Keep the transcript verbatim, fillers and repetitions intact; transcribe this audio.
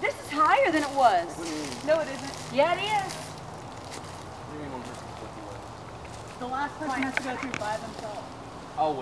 This is higher than it was. What do you mean? No, it isn't. Yeah, it is. What do you mean one person fifty-one? The last person has to go through by themselves. Oh,